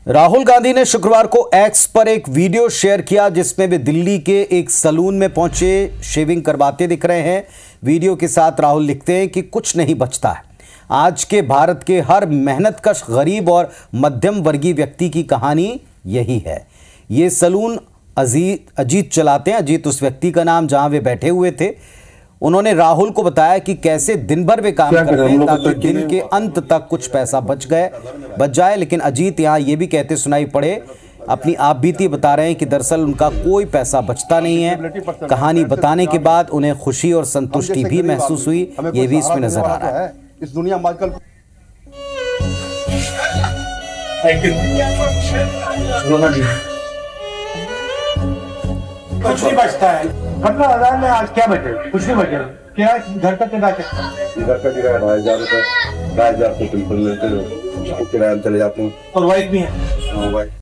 राहुल गांधी ने शुक्रवार को एक्स पर एक वीडियो शेयर किया जिसमें वे दिल्ली के एक सलून में पहुंचे शेविंग करवाते दिख रहे हैं। वीडियो के साथ राहुल लिखते हैं कि कुछ नहीं बचता है। आज के भारत के हर मेहनतकश गरीब और मध्यम वर्गीय व्यक्ति की कहानी यही है। ये सलून अजीत चलाते हैं। अजीत उस व्यक्ति का नाम जहां वे बैठे हुए थे। उन्होंने राहुल को बताया कि कैसे दिन भर वे काम करते हैं ताकि दिन के अंत तक कुछ पैसा बच जाए। लेकिन अजीत यहाँ ये भी कहते सुनाई पड़े, अपनी आप बीती बता रहे हैं कि दरअसल उनका कोई पैसा बचता नहीं है। कहानी बताने के बाद उन्हें खुशी और संतुष्टि भी महसूस हुई, ये भी इसमें नजर आ रहा है। इस दुनिया में आजकल कुछ नहीं बचता है। 15,000 में आज क्या बचे? कुछ नहीं बचे। क्या घर का किराया? घर का किराया 2,500 रुपये, 2,500 बिल्कुल लेते हो, किराया चले जाते हैं। और वाइफ भी है। वाइफ